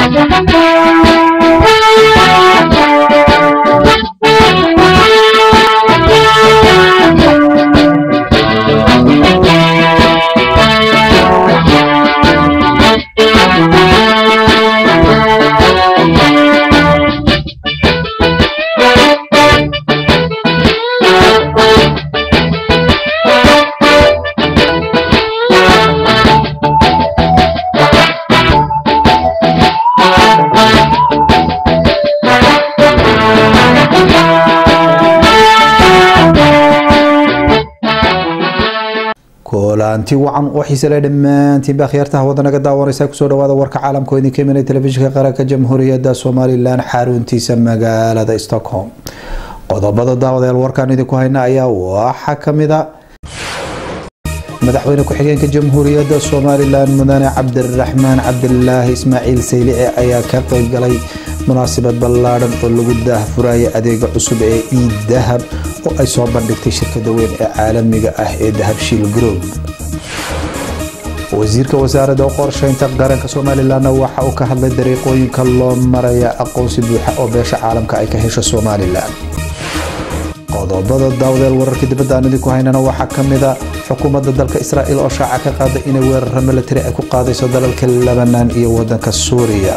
كولانتي وعن وحيس لدمان تبا خيارته ودنا قد داوريسا كسو دواده ورك عالمكو idin ka imanay telefishinka qaranka jamhuuriyadda Soomaaliland xaruntiisa magaalada Stockholm qodobada daawadayaal warkan idin ku hayna ayaa waxa kamida madaxweyne ku xigeenka jamhuuriyadda Soomaaliland mudane Cabdiraxmaan Cabdillaahi Ismaaciil Sayli ayaa ka qayb galay munaasabad ballaaran oo lagu daahfuray adeega cusub ee e-dahab oo ay soo bandhigtay shirkadda weyn ee caalamiga ah ee Dahabshiil Group. wasiirka wasaaradda qorsheynta qaranka Soomaaliland waxa uu ka hadlay dariiqooyinka loo maraya aqoonsi buuxa oo beesha caalamka ay ka hesho Soomaaliland. qodobada daawadayaal wararka dibadda aan idin ku haynana waxa kamida xukuumadda dalka Israa'iil oo shaaca ka qaaday inay weerar military ay ku qaadayso dalalka Lebanon iyo waddanka Suuriya.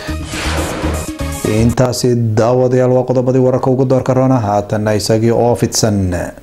intaasi daawadayaal waa qodobadii wararka ugu doorka roona haatan isagii oo fidsan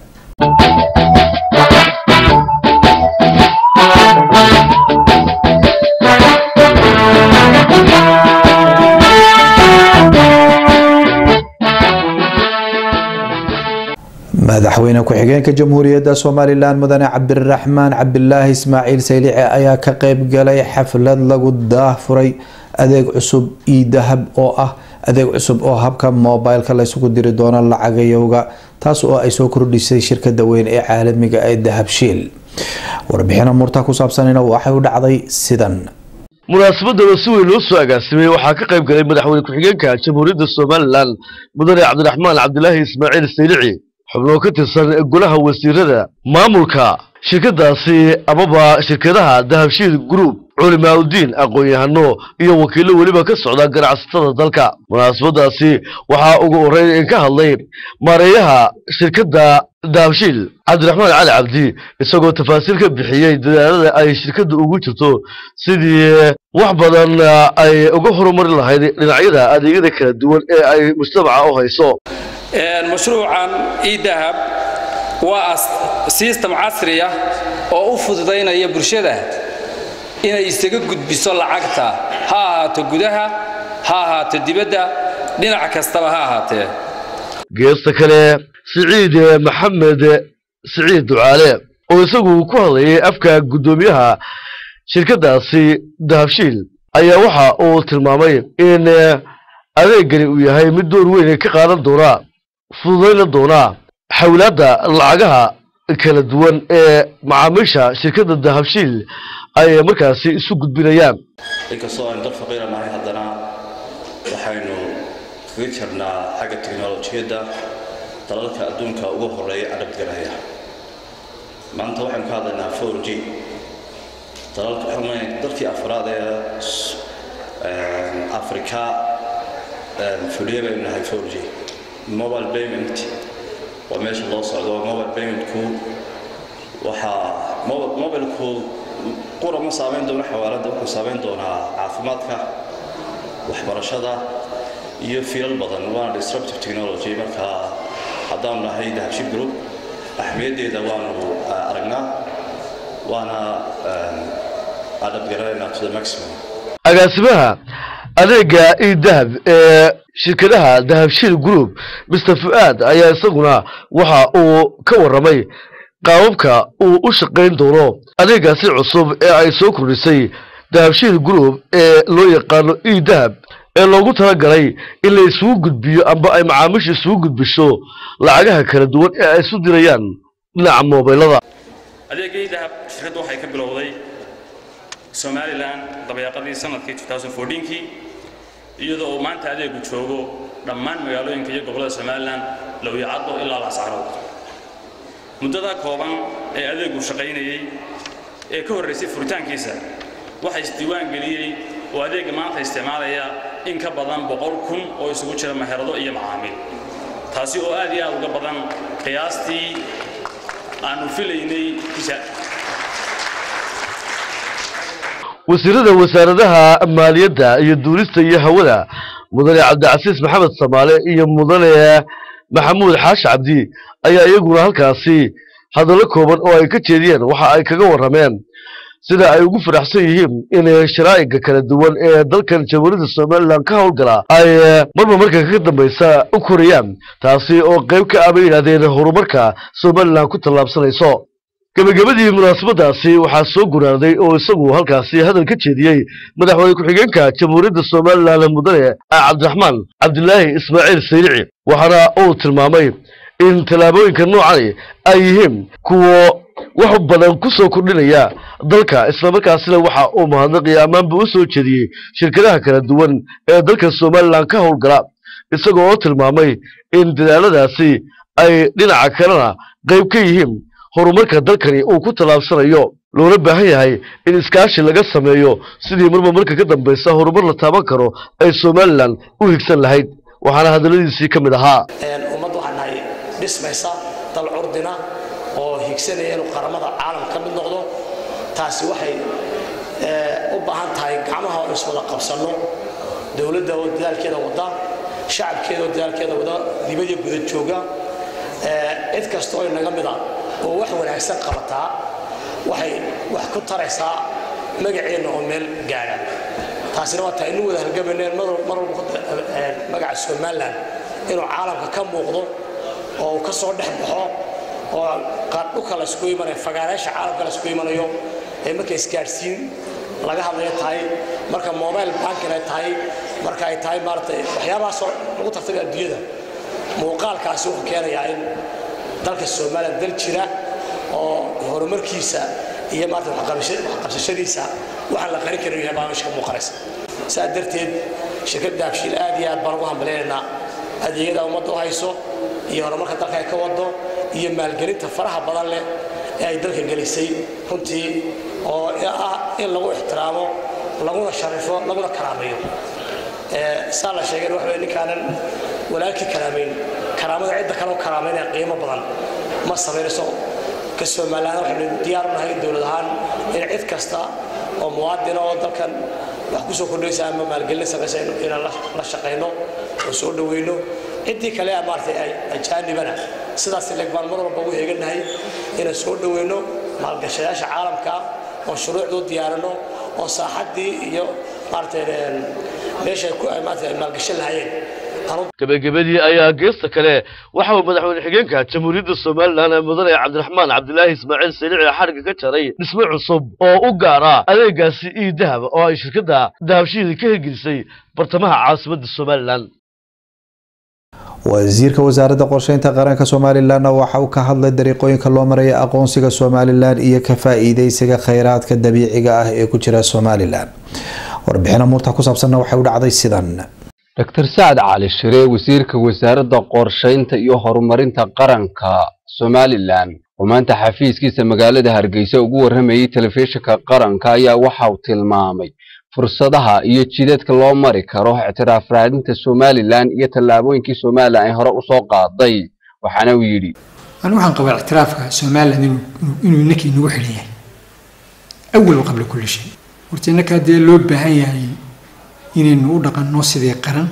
madaxweyne ku xigeenka jamhuuriyadda Soomaaliland mudane Cabdiraxmaan Cabdillaahi Ismaaciil Sayli ayaa ka qayb galay xaflad lagu daahfuray adeeg cusub e-dahab oo ah adeeg cusub oo habka mobile-ka la isugu diri doono lacagayowga taas oo ay soo kordhisay shirkadda weyn ee caalamiga ee Dahabshiil. warbixin murta ku saabsanina waxay u dhacday sidan munaasabada si weyn loo soo agaasimay waxaa ka qayb galay madaxweyne ku xigeenka jamhuuriyadda Soomaaliland mudane Cabdiraxmaan Cabdillaahi Ismaaciil Sayli xubno ka tirsan golaha wasiirada maamulka shirkadaasi amaba shirkadaha Dahabshiil Group culimaadudiin aqoon-yahano iyo wakiilo waliba ka socda ganacsatada dalka. munaasabadaasi waxaa ugu horeyn ka hadlay maareeyaha shirkadda Dahabshiil Cabdiraxmaan Cali Cabdi isagoo tafaasiil ka bixiyay dadaalada ay shirkaddu ugu jirto sidii wax badan ay uga horumari lahayd dhinacyada adeegyada kala duwan ee ay mujtamaca u hayso. مشروعاً e-dahab وسيستم عصري oo u fududeynaya bulshada inay isaga gudbiso lacagta ha ahaato gudaha ha ahaato dibadda dhinac kastaba ha ahaatee. geesta kale Siciid Maxamed Siciid Ducaale oo isagu ku hadlayay afka gudoomiyaha shirkadaasi Dahabshiil ayaa waxa uu tilmaamay in adeegani uu yahay mid door weyn ka qaadan doona fududeyn doona xawlaadda lacagaha kala duwan ee macaamiisha shirkadda Dahabshiil ay markaasi isu gudbinayaan. inkastoo aan dad faqiiranahay haddana waxaynu kaga jirnaa xagga tiknoolajiyadda dalalka adduunka ugu horeeya adabgalaya. maanta waxaan ka hadlaynaa 4G dalkii afraad ee Afrika fuliya baynu nahay 4G mobile payment وماشي الله صعد موبايل بيمنت كو وحا موبايل كو قرى ما صابين دون حوالات وحا صابين دون عافماتك وحبرشادة يفير البضن وانا disruptive technology مركا حضامنا هاي Dahabshiil Group أحميدي دوانو أرقنا وانا أدب قرارنا to the maximum. agaasimaha adeega e-dahab shirkadaha Dahabshiil Group Mr. Fuad ayaa isaguna waxa uu ka waramay qaababka uu u shaqeyn doono adeegaasi cusub ee ay soo kordhisay Dahabshiil Group ee loo yaqaan e-dahab ee loogu talagalay in la isugu gudbiyo amba ay macaamiisha isugu gudbisho lacagaha kala duwan ee ay isu dirayaan dhinaca mobilada. adeega e-dahab shirkaddu waxay ka bilowday Somaliland dabeeqadii sanadkii 2014kii iyadoo uu maanta adeegu joogo dhammaan magaalooyinka iyo gobollada Somaliland Lawyacado ilaa Laascaanood. muddada kooban ee adeegu shaqaynayay ee ka horeysay furitaankiisa waxay isdiiwaan geliyay oo adeega maanta isticmaalaya in ka badan 100,000 oo isugu jira meherado iyo macaamiil taasi oo aad iyo aad uga badan qiyaastii aanu filaynay wasiirada wasaaradaha maaliyadda iyo duulista iyo hawada mudane cabdicasiis maxamed samaale iyo mudane maxamuud xaashi cabdi ayaa iyaguna halkaasi hadallo kooban oo ay ka jeediyeen waxa ay kaga warrameen sida ay ugu faraxsan yihiin in sharaa'iga kala duwan ee dalkan jamhuuriyadda Soomaaliland ka howlgala ay marka ka dambaysa u korayaan taasi oo qayb ka ah yiraahdeen horumarka Soomaaliland ku tallaabsanayso gabagabadii munaasabadaasi waxaa soo guraaday oo isagu halkaasi hadal ka jeediyay madaxweyne ku-xigeenka jamhuuriyadda Soomaaliland mudane Cabdiraxmaan Cabdilaahi Ismaaciil Saylici waxaana uu tilmaamay in talaabooyinka noocan ay yihiin kuwa wax badan ku soo kordhinaya dalka isla markaasina waxa uu mahadnaqay ammaanba u soo jeediyay shirkadaha kala duwan ee dalka Soomaaliland ka howlgala isagoo oo tilmaamay in dadaaladaasi ay dhinaca kalena qayb ka yihiin horumarka dalkani uu ku tallaabsanayo loona baahan yahay in iskaashi laga sameeyo sidii marka ka dambaysa horumar la taaban karo ay Soomaaliland u higsan lahayd waxaana hadaladiisii ka mid ahaa ummaddu waxaan nahay dhismaysa dal curdina oo higsanaya inuu qaramada caalamka ka mid noqdo taasi waxay u baahan tahay gacmaha oo iswada qabsano dawladda oo dadaalkeeda wada shacabkeeda oo dadaalkeeda wada dibadda gudaha jooga cid kasta oo inaga mid ah oo wax wanaagsan qabataa waxay wax ku taraysaa magaceena oo meel gaara taasina waa tahay inuu wada halgamayeen mar walba magaca Soomaaliland inuu caalamka ka muuqdo oo ka soo dhex baxo oo qaar u kala isku imanay fagaareesha caalamka la isku imanayo ee marka isgaarsiin laga hadlayo tahay marka mobile banking ay tahay marka ay tahay maartay waxyaabahaas lagu tartamay adduunyada muuqaalkaasi wuxuu keenayaa in dalka Soomaaliland dal jira oo horumarkiisa iyo maanta waxqabashadiisa waxa la qarin karo yahay baamishka muuqaalka saadarteed shirkadda Abshir aad iyo aad baan ugu hambalyeynaa adeegyada ummadda u hayso iyo horumarka dalka ay ka wado iyo maalgelinta faraha badan leh ee ay dalka gelisay runtii oo in lagu ixtiraamo laguna sharifo laguna karaameeyo saala sheegay wax weyn kaanan walaalkii karaameyn karaamada cidda kale oo karaameynaya qiimo badan ma sameeyso ka Soomaaliland waxay diyaar u nahay dawlad ahaan in cid kasta oo muwaadin oo dalkan wax ku soo kordhaysa ama maalgelin sameeyay in la shaqeyno oo soo dhaweeyno intii kale maartay ay ajaanibana sidaas leeg baan mar walba u heeganahay in soo dhaweeyno maalgashadaasha caalamka oo shuruucdu diyaarino oo saaxadii iyo maartay meesha ku ay maartay maalgashan lahaayeen gabagabadii ayaa geesta kale waxa uu madaxweyne xigeenka jamhuuriyadda Soomaaliland mudane Cabdiraxmaan Cabdilaahi Ismaaciil Saylici xariga ka jaray dhismo cusub oo u gaara adeegaasi dahab oo ay shirkadda dahabshiil ka hirgelisay bartamaha caasimadda Soomaaliland wasiirka wasaaradda qorsheynta qaranka Soomaaliland waxa uu ka hadlay dariiqooyinka loo maray aqoonsiga Soomaaliland iyo ka faa'iideysiga kheyraadka dabiiciga ah ee ku jira Soomaaliland warbixin amuurta ku saabsan waxay u dhacday sidan Dr. Saad Ali Shire wasiirka wasaaradda qorsheynta iyo horumarinta qaranka Soomaaliland oo maanta xafiiskiisa magaalada Hargeysa ugu warramayay telefishinka qaranka ayaa waxa uu tilmaamay fursadaha iyo jidadka loo mari karo ictiraaf raadinta Soomaaliland iyo tallaabooyinkii Soomaaliland ay hore u soo qaaday waxaana uu yiri waxaan qabaa ictiraafka Soomaaliland inuu nakii nagu xiriyaa awal qabla kulli shay horta inaka dee loo baahan yahay inaynu u dhaqanno sidii qaran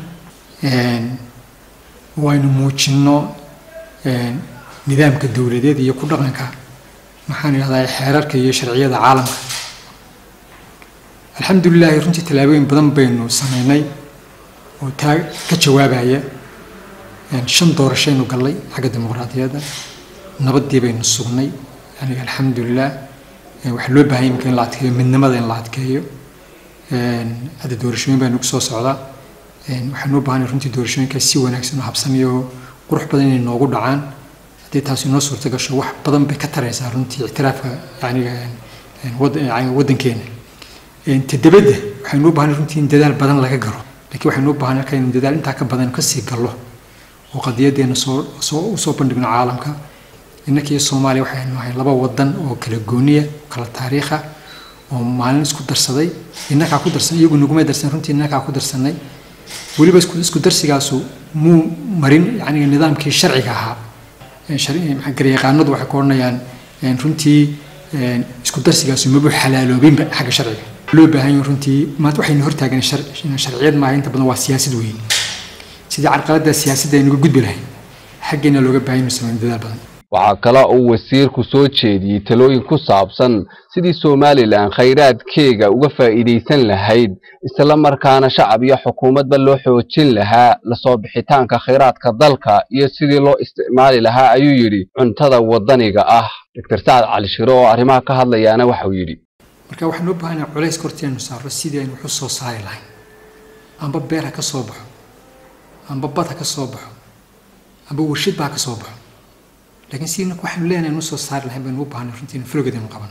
waynu muujinno nidaamka dawladeed iyo ku dhaqanka maxaan yiraahdaa xeerarka iyo sharciyada caalamka alxamdulillah runtii talaabooyin badan baynu sameynay oo taa ka jawaabaya 5 doorashaynu galay xagga dimuqraadiyadda nabadii baynu sugnay yani alxamdulillah waxa loo baahan yahay in la adkeeyo midnimada in la adkeeyo hada doorashooyin baynu ku soo socdaa waxaanu u baahanay runtii doorashooyinka si wanaagsan oo habsamiyo qurux badan inay noogu dhacaan hadii taasi noo suurta gasho wax badan bay ka taraysaa runtii ictiraafka yani wadankeena tadabada waxaanu u baahanay runtii in dadaal badan laga galo laakiin waxaanu u baahanay in dadaal inta ka badan ka sii galo oo qadiyadeena soo bandhigno caalamka innakii Soomaaliya waxaynu nahay laba wadan oo kala gooniya kala taariikh ah oo maalin isku darsaday innaga ku darsan iyagu nuguma darsan runtii innaga ku darsanay waliba isku darsigaasu muu marin yani nidaamkii sharciga ahaa sharci maxaa garyaqaanadu waxay ku oranayaan runtii isku darsigaasu ma buu xalaaloobin xagga sharciga loo baahan yahay runtii maanta waxaynu hortaagan sharciyad ma inta badan waa siyaasad weyn sidii carqaladda siyaasadda aynu gudbi lahayn xaggeena looga baahan yahay sameyn dadaal badan waxaa kale uu wasiirku soo jeediyey talooyin ku saabsan sidii Soomaaliland khayraadkeega uga faa'iideysan lahayd isla markaana shacab iyo xukuumadba loo xoojin lahaa la soo bixitaanka khayraadka dalka iyo sidii loo isticmaali lahaa ayuu yiri cuntada wadaniga ah Dr. Saad Cali Shire oo arrimaha ka hadlayana waxa uu yiri marka waxaan u baahanahay culays korteenu saaro sidii aynu wax soo saari lahayn amba beer ka soo baxo amba bad ka soo baxo amba warshad ka soo baxo لكن سيرنا كوحنا لنا نوصل صار لهم بنوبها نفرتين فلوق دين قبل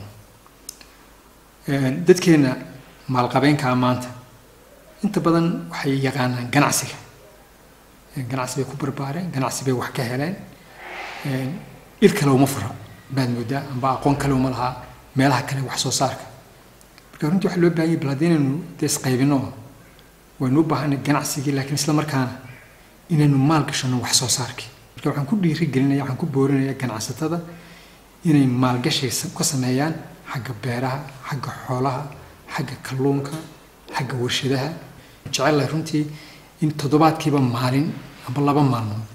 دت كنا مع القبين كأمانت أنت بدن وحي يقانا جنعسي جنعسي بكبر بارين جنعسي بوحكة هلين الكلام مفرط بعد مدة باقون كلام لها مالها كلام وحصو صارك بكرة أنت حلو بعيد بلادين إنه تسقيبينه ونوبها جنعسي لكن إسلام مركان إنه مالك شنو وحصو صارك waxaan ku dhiirigelinayaa waxaan ku boorinayaa ganacsatada inay maalgashi ka sameeyaan xagga beeraha xagga xoolaha xagga kalluunka xagga warshadaha jecel runtii in toddobaadkiiba maalin aba laba maalmood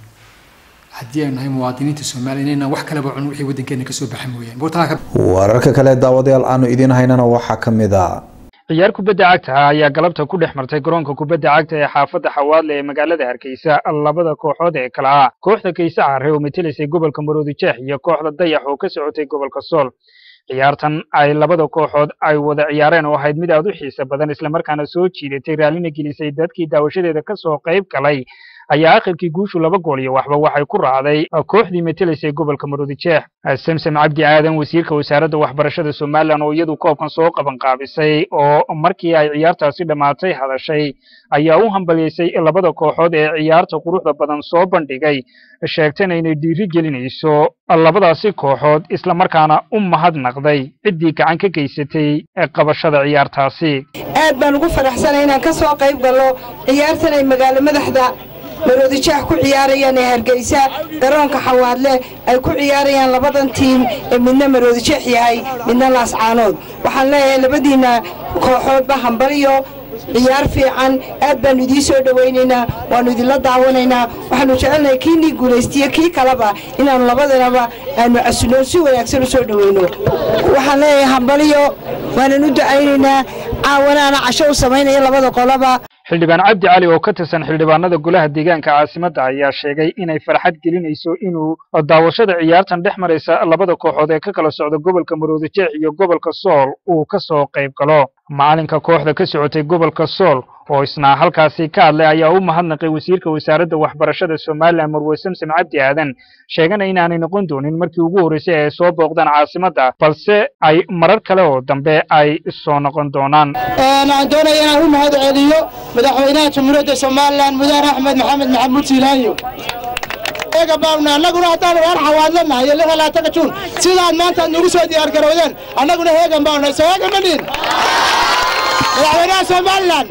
haddii ay nahay muwaadiniinta Soomaaliyeed inaan wax kale bacun wixii wadankeena ka soo baxay mooyaan wararka kale daawadayaal aanu idin haynana waxa kamid ah ciyaar kubadda cagta ayaa galabta ku dhex martay garoonka kubadda cagta ee xaafadda Xawaadle ee magaalada Hargeysa labada kooxood ee kala ah kooxda Kaysa Carre oo metelisay gobolka Maroodi Jeex iyo kooxda Dayax oo ka socotay gobolka Sool ciyaartan ay labada kooxood ay wada ciyaareen oo ahayd mid aad u xiiso badan isla markaana soo jiidatay raalina gelisay dadkii daawashadeeda ka soo qayb galay ayaa aakhirkii guushu laba gool iyo waxba waxay ku raacday kooxdii metelisay gobolka Maroodi Jeex Samsam Cabdi Aadan wasiirka wasaaradda waxbarashada Soomaaliland oo iyadu koobkan soo qaban qaabisay oo markii ay ciyaartaasi dhamaatay hadashay ayaa u hambalyeysay labada kooxood ee ciyaarta quruxda badan soo bandhigay sheegtay inay dhiiri gelinayso labadaasi kooxood isla markaana u mahadnaqday ciddii gacan ka geysatay qabashada ciyaartaasi aad baan ugu faraxsanahay inaan ka soo qayb galo ciyaartan ay magaalada madaxda Maroodi Jeex ku ciyaarayaan ee Hargeysa garoonka Xawaadle ay ku ciyaarayaan labadan tiim ee midna Maroodi Jeex yahay midna Laascaanood waxaan leeyahay labadiina kooxood ba hambaliyo ciyaar fiican aad baan idin soo dhaweynaynaa waan idin la daawanaynaa waxaanu jecelnahay kii guuleystiye kii kalaba inaan labadanaba aanu casuno si wanaagsan u soo dhaweyno waxaan leeyahay hambaliyo waan u ducaynaynaa caawanaana casho u sameynaya labada qolaba xildhibaan Cabdi Cali oo ka tirsan xildhibaanada golaha deegaanka caasimadda ayaa sheegay inay farxad gelinayso inuu daawashada ciyaartan dhex maraysa labada kooxood ee ka kala socda gobolka Maroodi Jeex iyo gobolka Sool uu ka soo qayb galo maalinka kooxda ka socotay gobolka Sool oo isna halkaasi ka hadlay ayaa u mahadnaqay wasiirka wasaaradda waxbarashada Soomaaliland Marwe Samsam Cabdi Aadan sheegana inaanay noqon doonin markii ugu horeysay ee soo booqdaan caasimadda balse ay marar kale oo dambe ay soo noqon doonaan aan doonayaa inaan u mahad celiyo madaxweynaha Jamhuuriyadda Soomaaliland Mudane Axmed Maxamed Maxamuud Siilaayo eega baawna annaguna haddaan waan Xawaadlanahay iyo 26 Juun sidaan maanta nagu soo diyaar garoodeen annaguna heegan baawna soo gamadin madaxweynaha Soomaaliland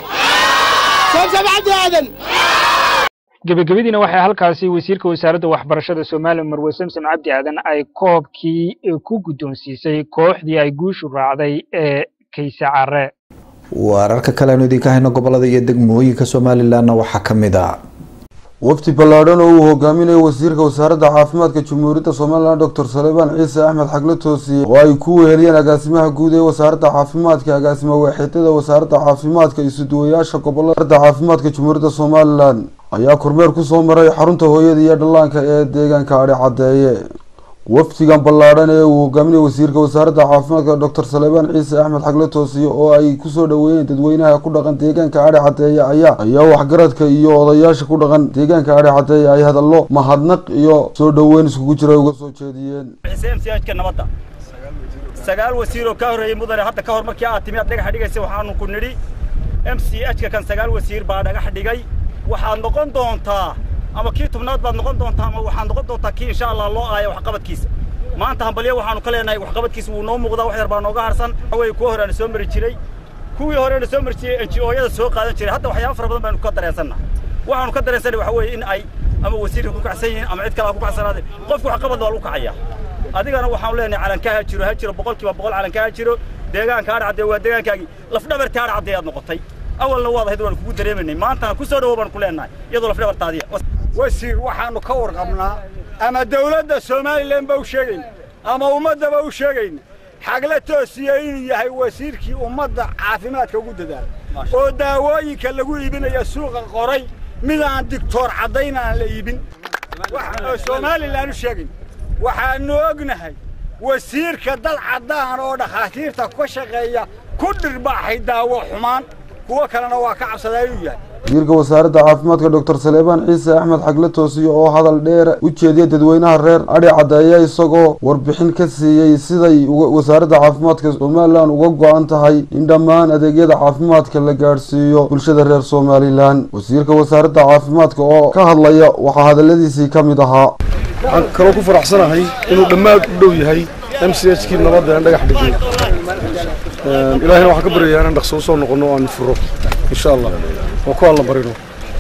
Samsam Cabdi Aadan gabagabadiina waxay halkaasi wasiirka wasaaradda waxbarashada Soomaaliland Marwe Samsam Cabdi Aadan ay koobkii ku guddoonsiisay kooxdii ay guushu raacday ee Kaysa Carre wararka kale aan idin ka hayno gobolada iyo degmooyinka Soomaaliland waxa kamid ah wafdi ballaadhan oo uu hogaaminayo wasiirka wasaaradda caafimaadka Jamhuuriyadda Soomaaliland Dr. Salebaan Ciise Axmed Xagle Toosiye oo ay ku weheliyeen agaasimaha guud ee wasaaradda caafimaadka agaasima waaxidada wasaaradda caafimaadka iyo suduwayaasha gobolada caafimaadka Jamhuuriyadda Soomaaliland ayaa kormeer ku soo maray xarunta hooyada iyo dhallaanka ee deegaanka Ari Cadeeye wafdigan ballaadhan ee uu hogaaminayo wasiirka wasaaradda caafimaadka Dr. Salebaan Ciise Axmed Xagle Toosiye oo ay ku soo dhaweeyeen dadweynaha ku dhaqan deegaanka Ari Cadeeye ayaa waxgaradka iyo odayaasha ku dhaqan deegaanka Ari Cadeeye ay hadallo mahadnaq iyo soo dhaweyn iskugu jira uga soo jeediyeen MCHka nabadda sagaal wasiir oo ka horeeyay mudane hadda ka hor markii aad timi dhagax dhigaysa waxaanu ku nidhi MCHka kan sagaal wasiir baa dhagax dhigay waxaad noqon doontaa ama kii tubnaad baad noqon doontaa ama waxaad noqon doontaa kii insha Allah loo aayo wax qabadkiisa maanta hambalyo waxaanu ka leenahay waxqabadkiisa wuu noo muuqdaa wax yar baa nooga harsan way kuwa hore aan soo mari jiray kuwii hore aan soo mari jiray NGO-yada soo qaadan jiray hadda waxyaabo fara badan baanu ka dareensannahay waxaanu ka dareensannahay waxa weeye in ay ama wasiirka ku kacsan yihiin ama cid kale ku kacsanaadeen qofku waxqabad waa lagu kacaya adigana waxaan leenahay calanka ha jiro boqolkiiba boqol calanka ha jiro deegaanka cadcad waa deegaankaagi lafdhabarta cadcad aad noqotay awalna waad ahayd waan kugu dareemanay maanta ku soo dhawo baan ku leenahay iyadoo lafdhabartaadiya wasiir waxaanu ka warqabnaa ama dawladda Soomaaliland baa u sheegay ama ummadda baa u sheegay xagla toosiyay inuu yahay wasiirkii ummadda caafimaadka ugu dadaalay oo daawooyinka lagu iibinayo suuqa qoray mid aan doctor cadayn aan la iibin waxa Soomaaliland u sheegay waxaanu ognahay wasiirka dal cadaan oo dhakhaatiirta ku shaqeeya ku dhirbaaxay daawo xumaan kuwa kalena waa ka cabsaday inuu yahay wasiirka wasaaradda caafimaadka Dr. Saleebaan Ciise Axmed Xagle Toosiyo oo hadal dheer u jeediyay dadweynaha reer Adhi Cadeeya isagoo warbixin ka siiyay siday wasaaradda caafimaadka Soomaaliland uga go'an tahay in dhammaan adeegyada caafimaadka la gaarsiiyo bulshada reer Soomaaliland wasiirka wasaaradda caafimaadka oo ka hadlaya waxa hadaladiisii kamid ahaa waxaan kaloo ku faraxsanahay inuu dhammaad u dhow yahay MCH-kii nabadda aan dhagax dhigay ilaahayna waxaan ka baryayaa inaan dhaqso soo noqono oo aan furo insha Allah وكل الله برينه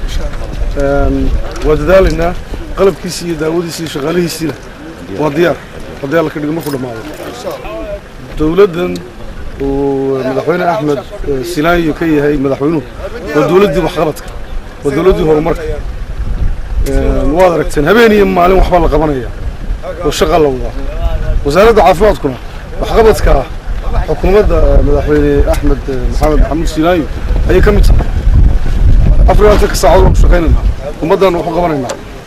ودالنا قلب كيسي داودي سي شغاليه سي وديار لك ما كل ما دولدن ومدحوينه احمد سيلاي كي هي مدحوينه ودولدي وحقبتك ودولدي هرمرك وادركتن هبيني مالين وحبا لا قبنيا وشغل الله وزاره عافمادكم وحقبتك حكومه مدحوينه احمد محمد سيلاي اي كم أفريقيا كساعة شقينا ومدن وحقبنا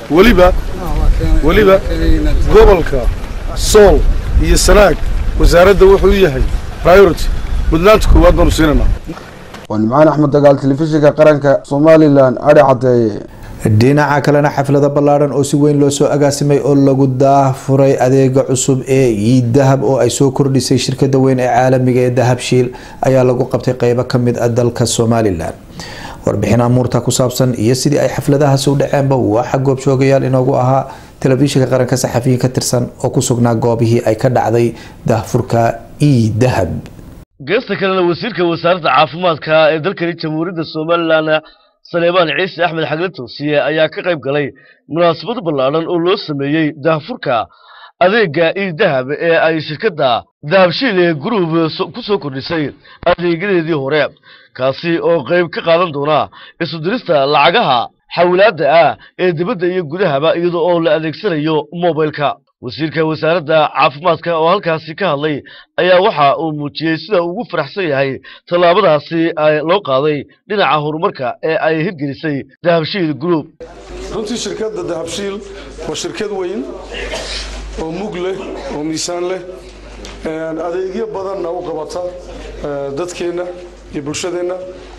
وليبا قبلك صول يسراق وزارة وحوية هي برايورتي بدناتك وادنا نسينا ومعنا أحمد دقال تلفزيون قرنك Somaliland Adhi Cadeeya dhinaca kalena xaflada ballaaran oo si weyn loo soo agaasimay oo lagu daafuray adeega cusub ee dahab oo ay soo kordhisay shirkadda weyn ee caalamiga ee Dahabshiil ayaa lagu qabtay qayb ka mid ah dalka Somaliland warbixin amuurta ku saabsan iyo sidii ay xafladaha soo dhaceenba waxa goob joogayaal inoogu ahaa telefishinka qaranka saxafiyiin ka tirsan oo ku sugnaa goobihii ay ka dhacday daahfurka dahab geesta kalena wasiirka wasaaradda caafimaadka ee dalka Jamhuuriyadda Soomaaliland Saleebaan Ciise Axmed Xagle Toosiye ayaa ka qayb galay munaasabad ballaaran oo loo sameeyay daahfurka adeega dahab ee ay shirkadda Dahabshiil Group ku soo kordhisay adeegyadeedii hore kaasi oo qayb ka qaadan doona isu dirista lacagaha xawlaadda ee dibadda iyo gudahaba iyadoo oo la adeegsanayo mobilka wasiirka wasaaradda caafimaadka oo halkaasi ka hadlay ayaa waxa uu muujiyay sida ugu faraxsan yahay talaabadaasi loo qaaday dhinaca horumarka ee ay hirgelisay Dahabshiil Group runtii shirkadda Dahabshiil waa shirkad weyn oo mug leh oo miisaan leh adeegyo badan oo qabata dadkeena iyo bulshadeena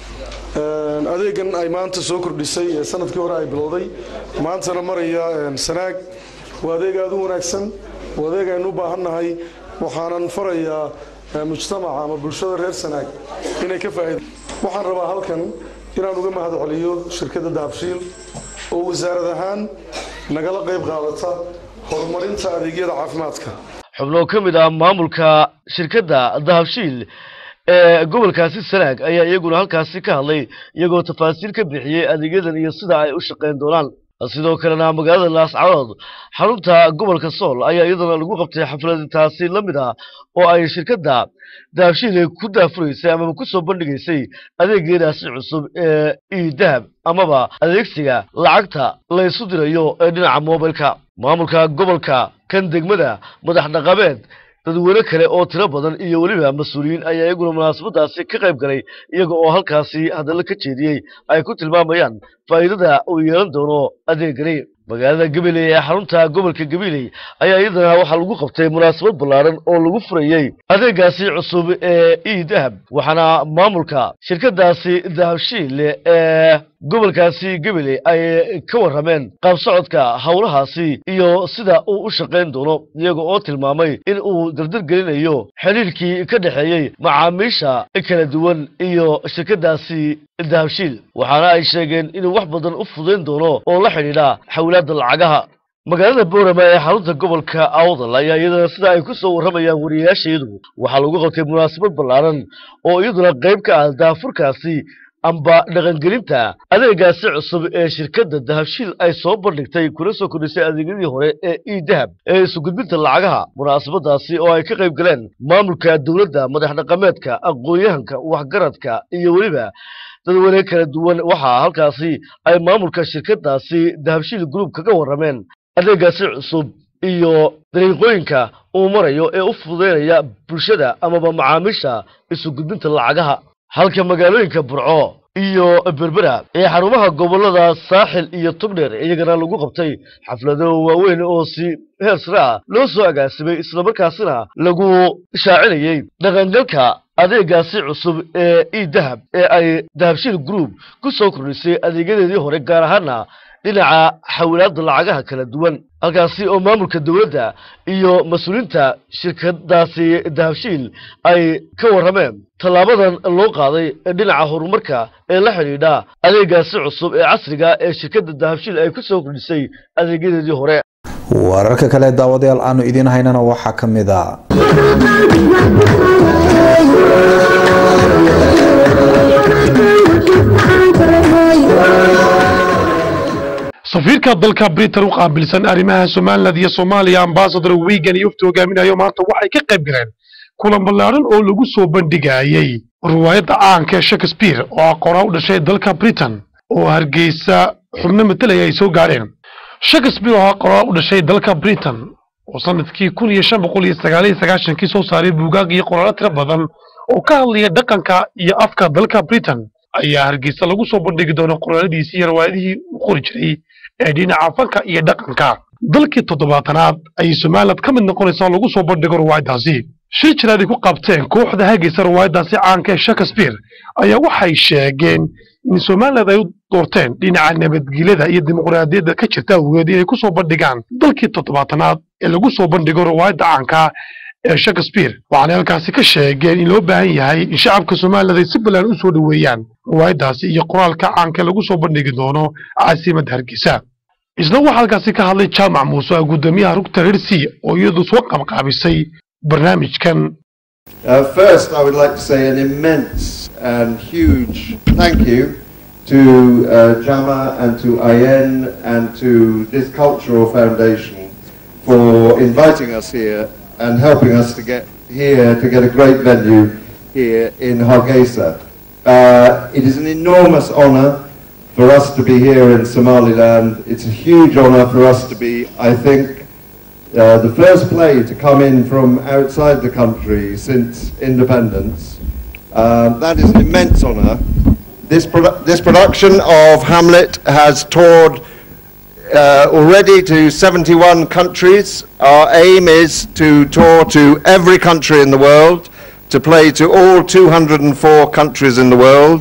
adeegan ay maanta soo kordhisay sanadkii hore ay bilowday maantana maraya sanaag waa adeeg aad u wanaagsan waa adeeg aynu u baahannahay waxaanan farayaa mujtamaca ama bulshada reer sanaag inay ka faa'iideyso waxaan rabaa halkan inaan uga mahad celiyo shirkadda Dahabshiil oo wasaarad ahaan nagala qayb qaadata horumarinta adeegyada caafimaadka xubno ka mid ah maamulka shirkadda Dahabshiil gobolkaasi Sanaag ayaa iyaguna halkaasi ka hadlay iyagoo tafaasiil ka bixiyay adeegyadan iyo sida ay u shaqeyn doonaan sidoo kalena magaalada Laascaanood xarunta gobolka Sool ayaa iyadana lagu qabtay xaflad taasi la mid ah oo ay shirkadda Dahabshiil ku daafuraysay ama ku soo bandhigaysay adeegyadaasi cusub ee dahab amaba adeegsiga lacagta la isu dirayo ee dhinaca mobilka maamulka gobolka kan degmada madax dhaqameed dadweyne kale oo tiro badan iyo waliba mas'uuliyiin ayaa iyaguna munaasabadaasi ka qayb galay iyaga oo halkaasi hadallo ka jeediyay ay ku tilmaamayaan faa'iidada uu yeelan doono adeegani magaalada Gabiley ee xarunta gobolka Gabiley ayaa iyadana waxa lagu qabtay munaasabad ballaaran oo lagu furayay adeegaasi cusub ee dahab waxaana maamulka shirkadaasi Dahabshiil ee gobolkaasi Gabiley ay ka warameen qaab socodka hawlahaasi iyo sida uu u shaqeyn doono iyaga oo tilmaamay in uu dardar gelinayo xiriirkii ka dhaxeeyay macaamiisha kala duwan iyo shirkadaasi Dahabshiil waxaana ay sheegeen inuu wax badan u fudeyn doono oo la xiriira xawlaadda lacagaha magaalada Boorama ee xarunta gobolka Awdal ayaa iyadana sida ay ku soo waramayaan wariyaasheedu waxaa lagu qabtay munaasabad ballaaran oo iyaduna qayb ka ah daafurkaasi amba dhaqangelinta adeegaasi cusub ee shirkadda Dahabshiil ay soo bandhigtay kuna soo kordhisay adeegyadii hore ee e-dahab ee isu gudbinta lacagaha. munaasabadaasi oo ay ka qayb galeen maamulka dawladda, madax dhaqameedka, aqoon-yahanka, waxgaradka iyo weliba dadweyne kala duwan waxaa halkaasi ay maamulka shirkaddaasi Dahabshiil Group kaga warameen adeegaasi cusub iyo dariiqooyinka uu marayo ee u fududeynaya bulshada amaba macaamiisha isu gudbinta lacagaha. halka magaalooyinka Burco iyo Berbera ee xarumaha gobolada Saaxil iyo Togdheer iyagana lagu qabtay xaflado waaweyn oo si heer sare ah loo soo agaasimay isla markaasina lagu shaacinayay dhaqangalka adeegaasi cusub ee e-dahab ee ay Dahabshiil Group ku soo kordhisay adeegyadeedii hore gaar ahaana dhinaca xawlaadda lacagaha kala duwan. halkaasi oo maamulka dawladda iyo mas'uuliyiinta shirkaddaasi Dahabshiil ay ka warameen tallaabadan loo qaaday dhinaca horumarka ee la xidhiidha adeegaasi cusub ee casriga ee shirkadda Dahabshiil ay ku soo kordhisay adeegyadeedii hore. wararka kale daawadayaal aanu idin haynana waxaa ka mid ah safiirka dalka Britain u qaabilsan arrimaha Soomaaliland iyo Soomaaliya ambassador Wigan iyo ufti hogaaminayo maanta waxay ka qayb galeen kulan ballaaran oo lagu soo bandhigayay riwaayadda caanka Shakespeare oo qoraa u dhashay dalka Britain oo Hargeysa xubno matalaya ay soo gaareen. Shakespeare oo qoraa u dhashay dalka Britain oo sanadkii 1599 soo saaray buugaag iyo qoraal tiro badan oo ka hadlaya dhaqanka iyo afka dalka Britain ayaa Hargeysa lagu soo bandhigi doona qoraaladiisii iyo riwaayadihii uu qori jiray ee dhinaca fanka iyo dhaqanka. dalkii toddobaatanaad ay Soomaaliland ka mid noqonaysaa lagu soo bandhigo riwaayadaasi. shir jiraadi ku qabteen kooxda Hargeysa riwaayadaasi caanka ee Shakespeare ayaa waxay sheegeen in Soomaaliland ay u doorteen dhinaca nabadgelyada iyo dimuqraadiyadda ka jirta awgeed inay ku soo bandhigaan dalkii toddobaatanaad ee lagu soo bandhigo riwaayadda caanka ee Shakespeare. waxaana halkaasi ka sheegeen in loo baahan yahay in shacabka Soomaaliland ay si ballaaran u soo dhaweeyaan riwaayadaasi iyo qoraalka caanka lagu soo bandhigi doono caasimadda Hargeysa. isla waxaa halkaasi ka hadlay Jaamac Muuse guddoomiyaha rugta reer Sea oo iyadu soo qabqaabisay barnaamijkan. First, I would like to say an immense and huge thank you to Jama and to Ayen and to this cultural foundation for inviting us here and helping us to get here to get a great venue here in Hargeisa. It is an enormous honor for us to be here in Somaliland. It's a huge honor for us to be, I think, the first play to come in from outside the country since independence. That is an immense honor. This production of Hamlet has toured already to 71 countries. Our aim is to tour to every country in the world, to play to all 204 countries in the world.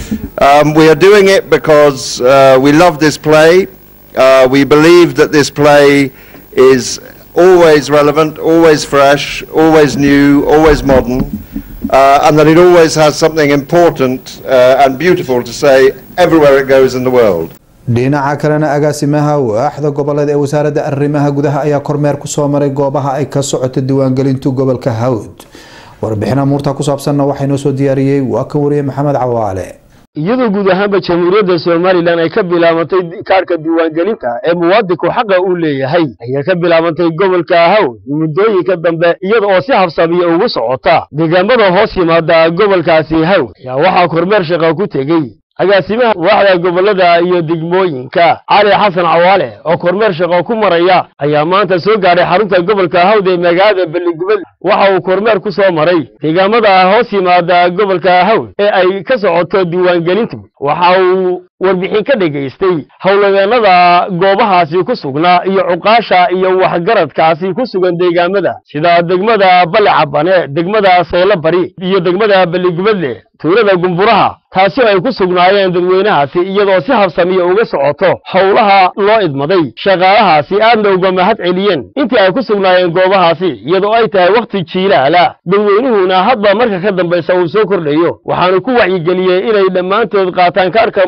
We are doing it because we love this play. We believe that this play is always relevant, always fresh, always new, always modern, and that it always has something important and beautiful to say everywhere it goes in the world. dhinaca kalena agaasimaha waaxda gobolada ee wasaaradda arrimaha gudaha ayaa kormeer ku soo maray goobaha ay ka socoto diiwaangelinta gobolka Hawd. warbixina muurta ku saabsanna waxay noo soo diyaariyay waa kan wariye Maxamed Cawaale. iyadoo guud ahaanba jamhuuriyadda Soomaaliland ay ka bilaabantay kaarka diiwaangelinta ee muwaadinku xaqa u leeyahay ayaa ka bilaabantay gobolka Hawd muddooyinka dambe iyada oo si habsami ugu socota deegaamada hoos yimaada gobolkaasi Hawd ayaa waxaa kormeer shaqo ku tegay agaasimaha waaxda gobolada iyo degmooyinka Cali Xasan Cawaale oo kormeer shaqo ku maraya ayaa maanta soo gaaray xarunta gobolka Hawd ee magaalada Beligubad. waxa uu kormeer ku soo maray deegaamada hoos yimaada gobolka Hawd ee ay ka socoto diiwaangelintu. waxa uu warbixin ka dhageystay howlgallada goobahaasi ku sugnaa iyo cuqaasha iyo waxgaradkaasi ku sugan deegaamada sida degmada Balacabane, degmada Seela Bari iyo degmada Beligubad, tuulada Gumburaha, taasi ay ku sugnaayeen dadweynahaasi iyadoo si habsami uga socoto howlaha loo idmaday. shaqaalahaasi aadna uga mahad celiyeen intii ay ku sugnaayeen goobahaasi iyadoo ay tahay waqti jiilaala dadweynuhuna hadba marka ka dambaysa uu soo kordhayo. waxaanu ku wacyigeliyay inay dhammaantood qaataan kaarka muwaadin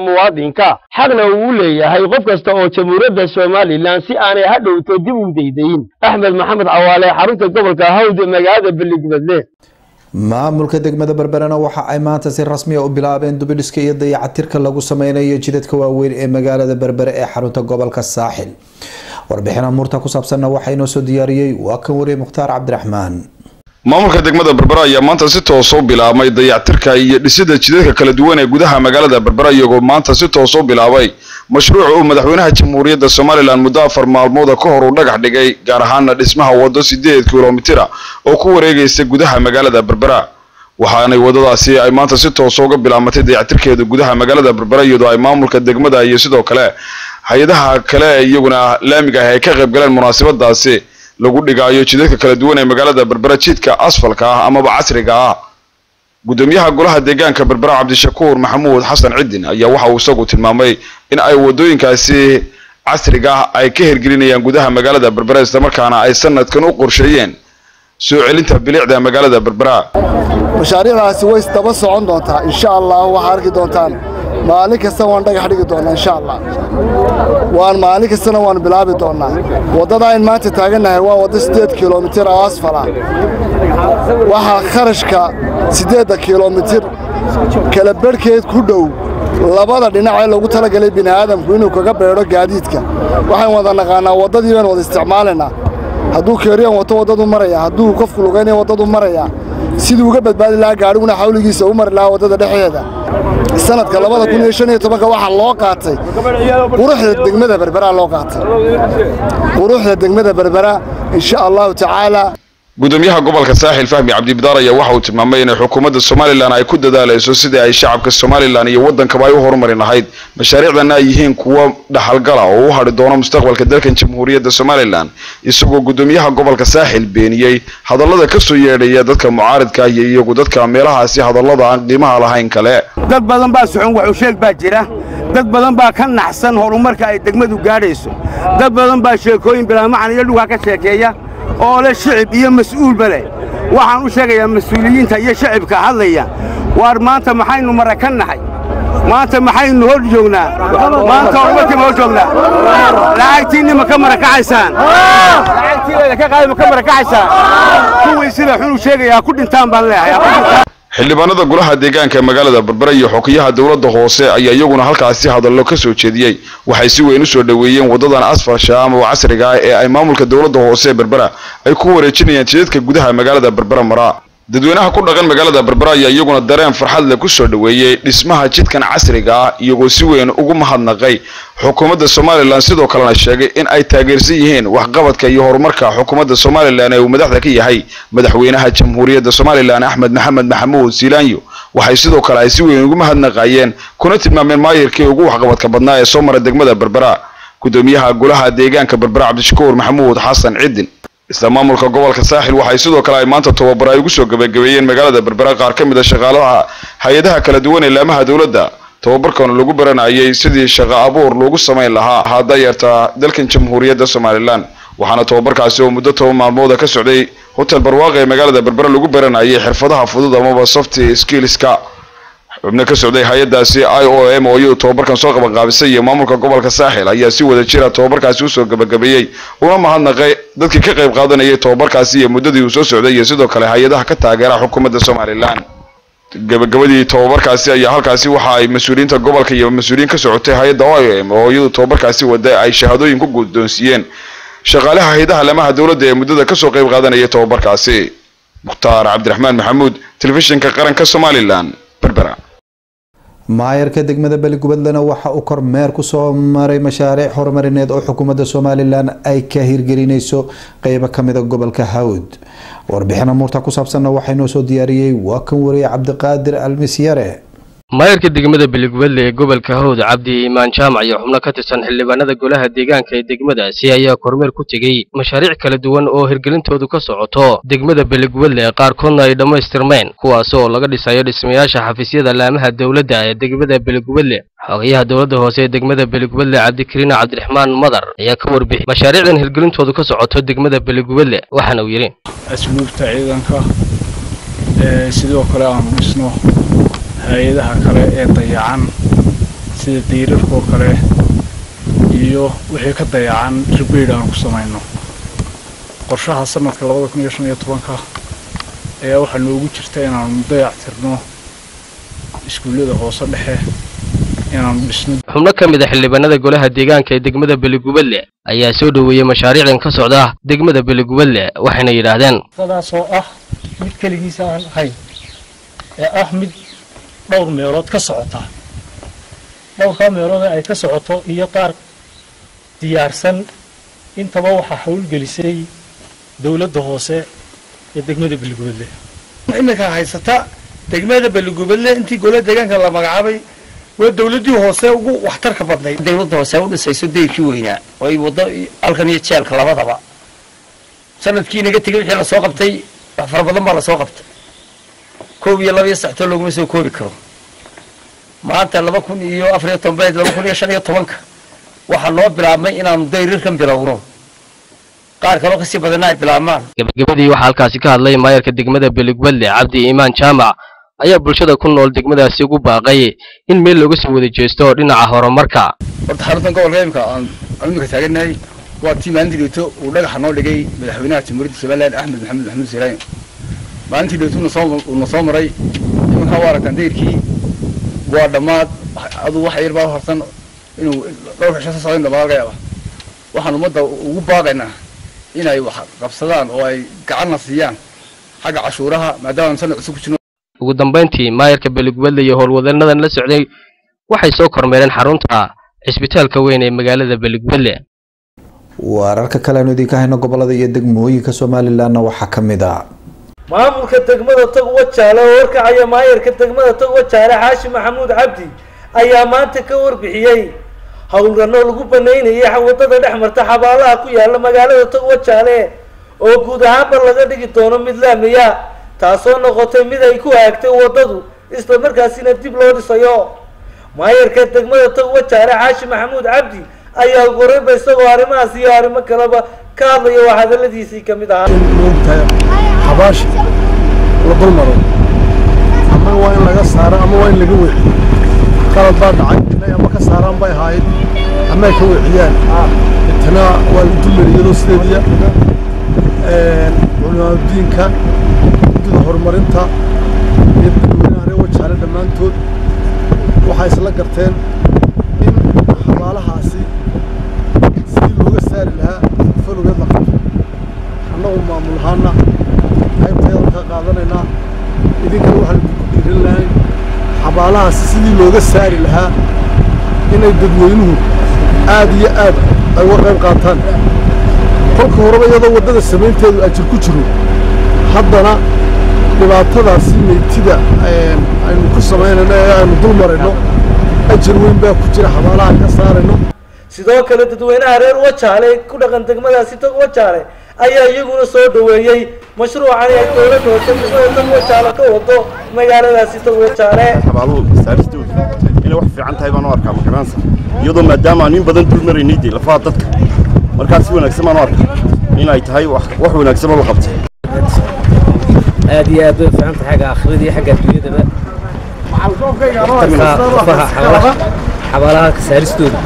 wadooyinka xaqna uu leeyahay qof kasta oo jamhuuriyadda Soomaaliland si aanay hadhowto dib u daydayn Axmed Maxamed Cawaale xarunta gobolka Hawd ee magaalada Beligubadle maamulka degmada Berberana waxa ay maanta si rasmi ah u bilaabeen dubidhiska iyo dayactirka lagu sameeyo jidadka waaweyn ee magaalada Berbera ee xarunta gobolka Saaxil warbixina murta ku saabsan waxa inoo soo diyaariyay waa kan wariye Mukhtaar Cabdiraxmaan maamulka degmada Berbera ayaa maanta si toos ah u bilaabay dayactirka iyo dhisida jidadka kala duwan ee gudaha magaalada Berbera iyagoo maanta si toos ah u bilaabay mashruuca uu madaxweynaha jamhuuriyadda Soomaaliland muddo 4 maalmood ka hor u dhagax dhigay gaar ahaan dhismaha wado 8 kiiloomitir oo ku wareegaysa gudaha magaalada Berbera waxaana wadadaasi ay maanta si toos ah uga bilaabmatay dayactirkeeda gudaha magaalada Berbera iyadoo ay maamulka degmada iyo sidoo kale hay'adaha kale iyaguna laamiga ay ka qayb galeen munaasabadaasi lagu dhigayo jidadka kala duwan ee magaalada Berbera jidka asfalka ah ama casriga ah gudoomiyaha golaha deegaanka Berbera Cabdishakuur Maxamuud Xasan Cidin ayaa waxa uu isagu tilmaamay in ay wadooyinkaasi casriga ah ay ka hirgelinayaan gudaha magaalada Berbera isla markaana ay sanadkan u qorsheeyeen soo celinta bilicda magaalada Berbera mashaariicdaasi way daba socon doontaa insha Allah waxa arki doontaan maalin kasta waan dhagax dhigi doonaa insha Allah waan maalin kasta waan bilaabi doonaa wadada in maanta taaganahay waa wada 8 kiiloomitir oo asfal ah waxa kharashka 8 kiiloomitir kala barkeed ku dhow labada dhinac ee lagu talagalay bini'aadamku inuu kaga beero gaadiidka waxaan wada naqaanaa wadadii aan wada isticmaalanaa hadduu keeriyan wato wadadu maraya hadduu qofku lugaynay wadadu maraya sidii uga badbaadi lahaa gaariguna xawligiisa u mari lahaa wadada dhexdeeda sanadka 2015 waxa loo qaatay quruxda degmada Berbera loo qaatay quruxda degmada Berbera insha Allah ta'ala gudoomiyaha gobolka Saaxil Fahmi Cabdi Bidaar ayaa waxa uu tilmaamay in xukuumadda Soomaaliland ay ku dadaalayso sidii ay shacabka Soomaaliland iyo wadanka ay u horumarin lahayd mashaariicdan ay yihiin kuwa dhaxalgal ah oo u hadhi doona mustaqbalka dalkan jamhuuriyadda Soomaaliland isagoo gudoomiyaha gobolka Saaxil beeniyay hadallada ka soo yeedhaya dadka mucaaradka ah iyo iyagu dadka meelahaasi hadallada aan qiimaha lahayn kale dad badan baa socon wax u sheeg baa jira dad badan baa ka naxsan horumarka ay degmadu gaadhayso dad badan baa sheekooyin bilaa macna iyo dhuga ka sheekeeya oo la shicib iyo mas'uul bale waxaan u sheegayaa mas'uuliyiinta iyo shicibka hadlaya waar maanta maxaynu marakanahay maanta maxaynu hor joognaa maanta umadka hor joognaa lacagtiina ma ka marakacaysaan lacagtiina ka qaadi ma ka marakacaysaan kuwii sida xun u sheegaya ku dhintaan baan leeyahay xildhibaanada golaha deegaanka magaalada Berbera iyo xukuumadda dawladda hoose ayaa iyaguna halkaasi hadallo ka soo jeediyay waxay si weyn u soo dhaweeyeen wadadan asfalsha ama casriga ah ee ay maamulka dawladda hoose Berbera ay ku wareejinayaan jidadka gudaha magaalada Berbera mara dadweynaha ku dhaqan magaalada Berbera ayaa iyaguna dareen farxad leh ku soo dhaweeyay dhismaha jidkan casriga ah iyagoo si weyn ugu mahadnaqay xukuumadda Soomaaliland sidoo kalena sheegay in ay taageersan yihiin waxqabadka iyo horumarka xukuumadda Soomaaliland ee uu madaxda ka yahay madaxweynaha jamhuuriyadda Soomaaliland Axmed Maxamed Maxamuud Siilaanyo waxay sidoo kale ay si weyn ugu mahadnaqayeen kuna tilmaameen maayirkii ugu waxqabadka badnaa ee soo maray degmada Berbera gudoomiyaha golaha deegaanka Berbera Cabdishakuur Maxamuud Xasan Cidin isla maamulka gobolka Saaxil waxay sidoo kale ay maanta tababar ay ugu soo gabagabeeyeen magaalada Berbera qaar ka mid ah shaqaalaha hay'adaha kala duwan ee laamaha dawladda tababarkan lagu baranayay sidii shaqo abuur loogu sameyn lahaa hadda yarta dalkan jamhuuriyadda Soomaaliland waxaana tababarkaasi oo muddo 10 maalmood ka socday hotel barwaaqo ee magaalada Berbera lagu baranayay xirfadaha fudud ama soft skillska xubno ka socday hay'adaasi IOM oo iyadu tababarkan soo qaban qaabisay iyo maamulka gobolka Saaxil ayaa si wada jira tababarkaasi u soo gabagabeeyay una mahadnaqay dadkii ka qayb qaadanayay tababarkaasi iyo muddadii uu soo socday iyo sidoo kale hay'adaha ka taageera xukuumadda Soomaaliland gabagabadii tababarkaasi ayaa halkaasi waxa ay mas'uuliyiinta gobolka iyo mas'uuliyiin ka socotay hay'adda IOM oo iyadu tababarkaasi wada ay shahaadooyin ku guddoonsiiyeen shaqaalaha hay'adaha laamaha dawladda ee muddada ka soo qayb qaadanayay tababarkaasi Mukhtaar Cabdiraxmaan Maxamuud telefishinka qaranka Soomaaliland Berbera maayarka degmada Beligubadle waxa uu kormeer ku soo maray mashaariic horumarineed oo xukuumadda Soomaaliland ay ka hirgelinayso qayb ka mid ah gobolka Hawd warbixin amuurta ku saabsan waxa inoo soo diyaariyay waa kan wariye Cabdiqaadir Almisyare maayarka degmada Beligubadle ee gobolka Hawd Cabdi Imaan Jaamac iyo xubno ka tirsan xildhibaanada golaha deegaanka ee degmadaasi ayaa kormeer ku tagay mashaariic kala duwan oo hirgelintoodu ka socoto degmada Beligubadle qaarkoodna ay dhameystirmeen kuwaas oo laga dhisayo dhismayaasha xafiisyada laamaha dawladda ee degmada Beligubadle xogayaha dawladda hoose ee degmada Beligubadle Cabdikariin Cabdiraxmaan Madar ayaa ka warbixiyay mashaariicdan hirgelintoodu ka socoto degmada Beligubadle waxaana uu yiri asluubta ciidanka sidoo kale aan dhisno hay'adaha kale ee dayacan sida dayrarkoo kale iyo wixii ka dayacan ribeyd aan ku samayno qorshaha sanadka 2015 ayaa waxaa noogu jirta inaanu dayac tirno iskuullada hoose dhexe inaanu dhisno. xubno ka mid ah xildhibaanada golaha deegaanka ee degmada Beligubadle ayaa soo dhaweeyay mashaariicdan ka socda degmada Beligubadle waxayna yiraahdeen sidaas oo ah mid kaligiis aan ahayn ee ah mid dhowr meelood ka socota dhowrka meelood ay ka socoto iyo qaar diyaarsan intaba waxa hawl gelisay dawladda hoose ee degmada Beligubadle. imika haysata degmada Beligubadle intii golaha deegaanka la magacaabay waa dawladii hoose ugu waxtarka badnayd. dawladda hoose u dhisayso deyrkii weynaa oo ay wado halkan iyo jeelka labadaba sanadkii naga tagay wixii la soo qabtay wax fara badan baa la soo qabtay 12 saacado laguma soo koobi karo maanta 2014 waxaa noo bilaabmay inaanu dayrirkan bilowno qaar kale kasii badanaa ay bilaabmaan. gabagabadii waxaa halkaasi ka hadlay maayarka degmada Beligubadle Cabdi Iimaan Jaamac ayaa bulshada ku nool degmadaasi ugu baaqay in meel looga soo wada jeesto dhinaca horumarka. horta xaruntan gobolka imka aan imika taaganahay waa tiimaantii dhigto uu dhagaxa noo dhigay madaxweynaha jamhuuriyadda Soomaaliland Axmed Maxamed Silaay maalintii dhigto uu soo maray imka waa aragtaan deyrkii waa dhamaad adu wax yar baa horsan inuu dhowr shaqo soo dhamaadaya waxaan umada ugu baaqaynaa inay wax qabsadaan oo ay gacan siiyaan xagga cashuuraha maadaama sanad cusub ku jirno. ugu dambeyntii maayarka Beligubadle iyo howlwadeenadan la socday waxay soo kormeereen xarunta isbitaalka weyn ee magaalada Beligubadle. wararka kale aan idin ka hayno gobolada iyo degmooyinka Soomaaliland waxa kamid ah maamulka degmada Togwa Jaale oo warkacaya maayarka degmada Togwa Jaale Xaashi Maxamuud Cabdi ayaa maanta ka warbixiyay hawlgano lagu baneynayay wadada dhexmarta xabaalaha ku yaala magaalada Togwa Jaale oo guud ahaan laga dhigi doono mid laamiya taasoo noqotay mid ay ku haagtay wadadu isla markaasina dib loo dhisayo. maayarka degmada Togwa Jaale Xaashi Maxamuud Cabdi ayaa goreeba isagoo arrimahaas iyo arrimo kaleba ka hadlaya waxa hadaladiisii kamid ah xabaashi la dulmaro ama waa in laga saaro ama waa in laga weeciyo qalad baa dhacay inay ama ka saaraan bay ahayd ama ka weeciyaan intana waa la dulmariyay sideediya diinka gudaha horumarinta iyo dadweynaha reer Wajaale dhamaantood waxay isla garteen in xabaalahaasi si looga saari lahaa falowgeed la qabto annagu maamul ahaana qaybteeda ka qaadanayna idinka waxaan ku dhiirin lahayn xabaalahaasi sidii looga saari lahaa inay dadweynuhu aad iyo aad ay uga qayb qaataan kolka horeba iyadoo wadada samaynteedu ajir ku jiro haddana dhibaatadaasi meydtida aynu ku samaynayno ee aynu dul marayno ajir weyn baa ku jira xabaalaha ka saarayno. sidoo kale dadweynaha reer Wajaale ku dhaqan degmadaasi Togwa Jaale ayaa iyaguna soo dhaweeyay mashruucan ay dowladda hoose degmada Togwa Jaale ka wado magaaladaasi Togwa Jaale. xabaaluhu saaristooda inay wax fiican tahay baan u arkaa magaranaysa iyadoo maadaama nin badan dul maraynay lafaha dadka markaas si wanaagsan baan u arkaa inay tahay wax wanaagsan oo la qabtay. aad iyo aad bay fiican tahay xagga akhriidii xagga dunyadaba xabaalaha ka saaristooda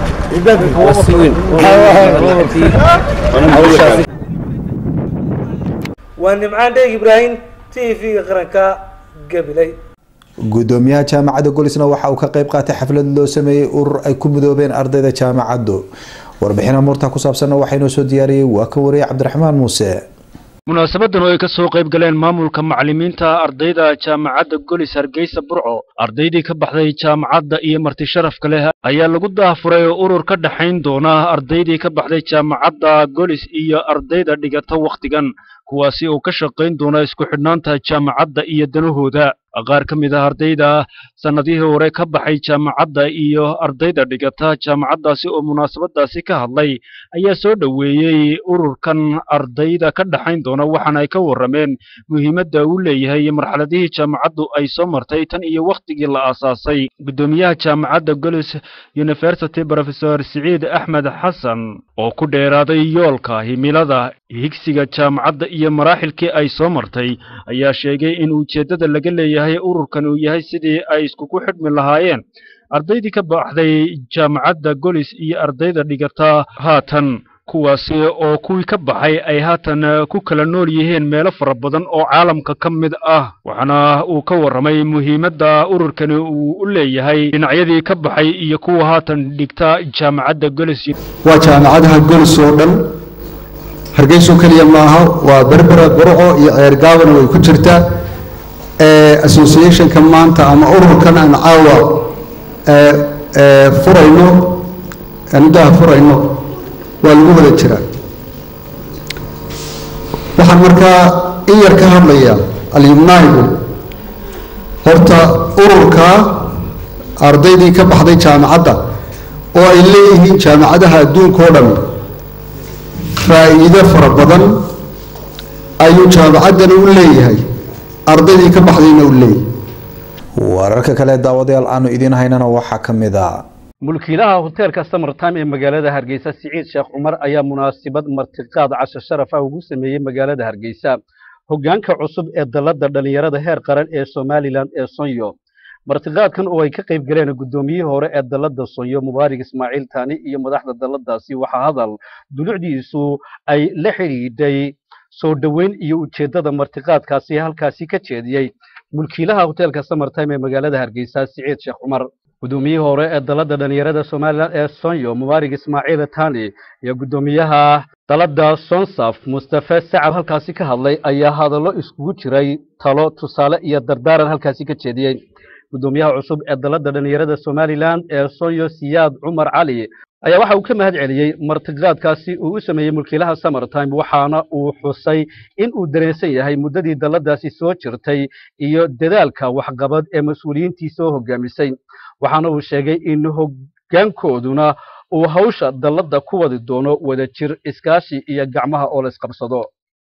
waa Nimcaan Dheeg Ibraahim TV qaranka Gabiley. gudoomiyaha jaamacadda Golisna waxa uu ka qayb qaatay xaflad loo sameeyay urur ay ku midoobeen ardayda jaamacaddu. warbixin amuurta ku saabsan waxa inoo soo diyaariyay waa ka wariyay Cabdiraxmaan Muuse. munaasabadan oo ay ka soo qayb galeen maamulka macallimiinta ardayda jaamacadda Golis Hargeysa Burco ardaydii ka baxday jaamacadda iyo marti sharafka leh ayaa lagu daafuray urur ka dhaxayn doona ardaydii ka baxday jaamacadda Golis iyo ardayda dhigata waqtigan kuwaasi oo ka shaqayn doona isku xidhnaanta jaamacadda iyo danahooda. qaar ka mid ah ardayda sanadihii hore ka baxay jaamacadda iyo ardayda dhigata jaamacaddaasi oo munaasabadaasi ka hadlay ayaa soo dhaweeyay ururkan ardayda ka dhaxayn doona waxaana ay ka warrameen muhiimadda uu leeyahay marxaladihii jaamacaddu ay soo martay tan iyo waqtigii la aasaasay. gudoomiyaha jaamacadda Golis University Professor Saciid Axmed Xasan oo ku dheeraaday yoolka himilada higsiga jaamacadda iyo maraaxilkii ay soo martay ayaa sheegay in ujeedada laga leeyahay ururkan uu yahay sidii ay isku xidhmi lahaayeen ardaydii ka baxday jaamacadda golis iyo ardayda dhigata haatan kuwaasi oo kuwii ka baxay ay haatan ku kala nool yihiin meelo fara badan oo caalamka ka mid ah waxaana uu ka warramay muhiimadda ururkani uu u leeyahay dhinacyadii ka baxay iyo kuwa haatan dhigta jaamacadda golis waa jaamacadaha golis oo dhan hargeysa kaliya maaha waa berbera burco iyo ceergaabana way ku jirtaa associationka maanta ama ururkan aan caawa furayno anidaha furayno waa lagu wada jiraa waxaan markaa in yar ka hadlayaa alyumnaygu horta ururka ardaydii ka baxday jaamacadda oo ay leeyihiin jaamacadaha adduunka oo dhan faa'iido fara badan ayuu jaamacaddana u leeyahay ardaydii ka baxdayna u leeyahay wararka kale daawadayaal aanu idiin haynana waxaa ka mid ah mulkiilaha hoteelka Summertime ee magaalada Hargeysa Siciid Sheekh Umar ayaa munaasabad martiqaad casho sharaf ah ugu sameeyay magaalada Hargeysa hoggaanka cusub ee dalada dhalinyarada heer qaran ee Somaliland ee Sonyo martiqaadkan oo ay ka qayb galeen gudoomiyihii hore ee dalada Sonyo Mubaarak Ismaaciil Taani iyo madaxda daladaasi waxa hadal dulucdiisu ay la xiriiday soo dhaweyn iyo ujeedada martiqaadkaasi halkaasi ka jeediyay mulkiilaha hoteelka Summertime ee magaalada Hargeysa Siciid Sheekh Umar gudoomiyihii hore ee dalada dhalinyarada Somaliland ee Sonyo Mubaarak Ismaaciil Taani iyo gudoomiyaha dalada Sonsaf Mustafa Sacab halkaasi ka hadlay ayaa hadallo iskugu jiray talo tusaale iyo dardaaran halkaasi ka jeediyay gudoomiyaha cusub ee dalada dhalinyarada Somaliland ee Sonyo Siyaad Umar Cali ayaa waxa uu ka mahad celiyay martiqaadkaasi uu u sameeyay mulkiilaha Summertime waxaana uu xusay in uu dareensan yahay muddadii daladaasi soo jirtay iyo dadaalka waxqabad ee mas'uuliyiintii soo hogaamisay waxaana uu sheegay in hoggaankooduna uu hawsha dalada ku wadi doono wadajir iskaashi iyo gacmaha oo la isqabsado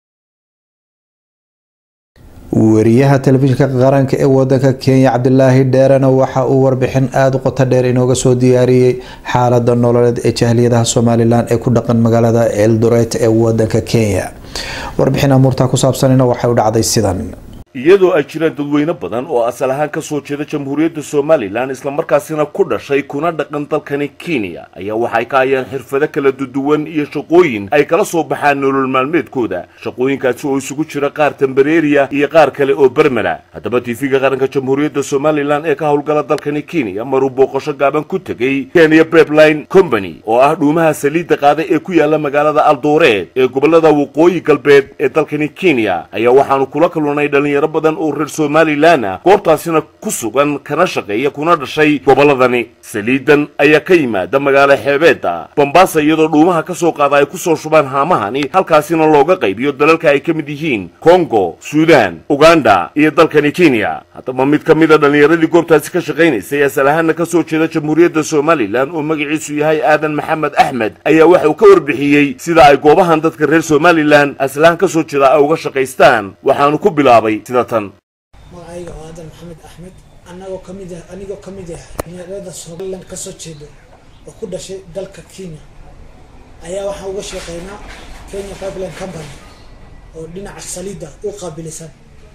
wariyaha telefishinka qaranka ee wadanka Kenya Cabdilaahi Dheerana waxa uu warbixin aad u qoto dheer inooga soo diyaariyay xaaladda nololeed ee jahliyadaha Somaliland ee ku dhaqan magaalada Eldoret ee wadanka Kenya warbixin amurta ku saabsanina waxa uu dhacday sidan iyadoo ay jiraan dadweyne badan oo asal ahaan ka soo jeeda jamhuuriyadda Somaliland isla markaasina ku dhashay kuna dhaqan dalkani Kenya ayaa waxay ka hayaan xirfado kala duwan iyo shaqooyin ay kala soo baxaan nolol maalmeedkooda shaqooyinkaasi oo isugu jira qaar tembareeriya iyo qaar kale oo barmala haddaba TV-ga qaranka jamhuuriyadda Somaliland ee ka howlgala dalkani Kenya maruu booqasho gaaban ku tagay Kenya Pipeline Company oo ah dhuumaha saliidda qaada ee ku yaala magaalada Eldoret ee gobolada waqooyi galbeed ee dalkani Kenya ayaa waxaanu kula kulannay dhalinyaro badan oo reer Somaliland goobtaasina ku sugan kana shaqeeya kuna dhashay goboladani saliidan ayaa ka yimaada magaalo xeebeeda Mombasa iyadoo dhuumaha ka soo qaada ay ku soo shubaan haamahani halkaasina looga qaybiyo dalalka ay ka mid yihiin Congo, Sudan, Uganda iyo dalkani Kenya haddaba mid ka mid ah dhalinyaradii goobtaasi ka shaqeynaysay asal ahaan ka soo jeeda jamhuuriyadda Somaliland oo magaciisu yahay Aadan Maxamed Axmed ayaa waxa uu ka warbixiyay sida ay goobahan dadka reer Somaliland asal ahaan ka soo jeeda ay uga shaqeystaan waxaanu ku bilaabay magacayga Aadan Maxamed Axmed anigoo kamid ah dhalinyarada Somaliland ka soo jeeda oo ku dhashay dalka Kenya ayaa waxa uga shaqeynaa Kenya Pipeline Company oo dhinaca saliidda u qaabilsan